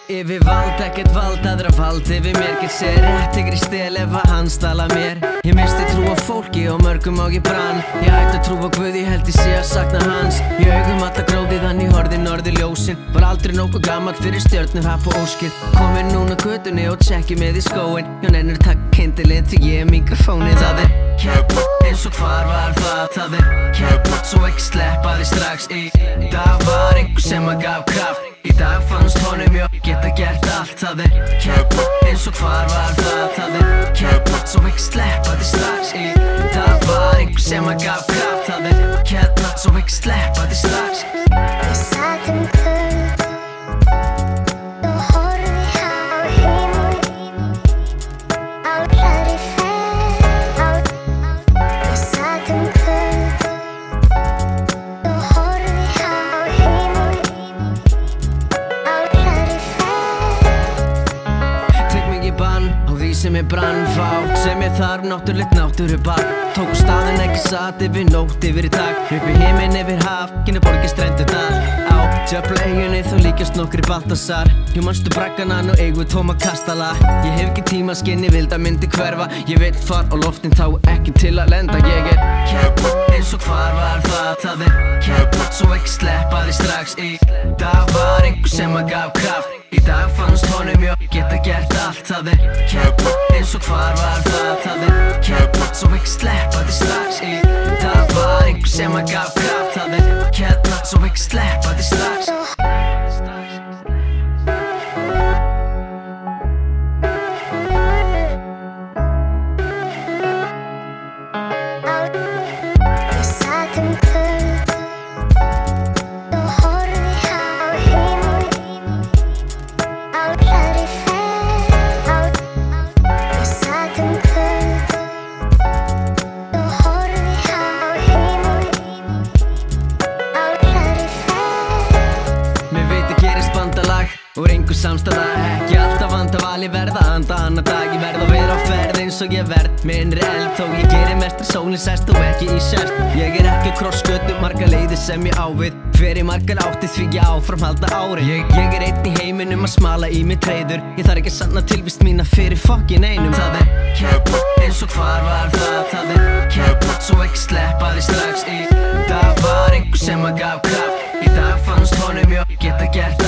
Yfir vald, ekkert vald, aðra vald yfir mér. Get sér rétt, ykkur í stel ef að hann stala mér. Ég misti trú á fólki og mörgum á ég brann. Ég ætti að trú á Guð, ég held ég sé að sakna hans. Í augum alla gróði þannig horfði norðurljósin. Var aldrei nokkuð gamall fyrir stjörnur, happ og óskir. Komin núna götunni og tjekki með í skóin. Já nennur takk kindilinn því ég er mikrofónið. Það er keppa, eins og hvar var það? Það er keppa, svo ekki sleppa því strax. Í dag var einhver sem að gaf kraft. Í dag fannst honum ég geta gert allt. Það er keppa, eins og hvar var það? Það er keppa, svo ekki sleppa því strax. Í dag var einhver sem að gaf kraft. Það er keppa, svo ekki sleppa því strax. Ég sat kvöld og horfði á himin á hraðri ferð. Ég sat kvöld og horfði á himin á hraðri ferð. Tek mig í bann á því sem ég brann. Fátt sem ég þarf, náttúrulegt náttúrubarn. Tóku staðinn, ekki satt yfir nótt yfir í dag. Upp í himinn yfir haf, kynna borgir strendurnar. Á tjöflaeyjunni þá líkjast nokkri Baltasar. Jú manstu bragganan og eigu tóma kastala. Ég hef ekki tíma skinni, vild að myndi hverfa. Ég vil far á loftin þá ekki til að lenda. Ég er keppa, eins og hvar var það? Það er keppa, svo ekki sleppa því strax. Í dag var einhver sem að gaf kraft. Í dag fannst honum ég geta gert allt. Það er keppa, eins og hvar var það? Það er keppa, svo ekki sleppa því strax. Í dag var einhver sem að gaf kraft. Það er keppa, svo ekki sleppa því strax. Ég sat kvöld og horfði á himin á hraðri ferð. Ég sat kvöld og horfði á himin á hraðri ferð. Mér veit að gerist bandalag og engu samstæða. Ekki alltaf vandaval, ég verð að anda annan dag. Ég verð að vera á ferð eins og ég verð með innri eld. Þó ég gerir mestra sólinn sest og ekki í sérst. Ég er ekki krossgötu, margar leiðir sem ég á við. Fer í margar átti því ég áfram halda ári. Ég er einn í heiminum að smala í mig treyður. Ég þarf ekki að sanna tilvist mína fyrir fokkin einum. Það er keppa, eins og hvar var það? Það er keppa, svo ekki sleppa því strax. Í dag var einhver sem að gaf kraft. Í dag fannst honum ég geta gert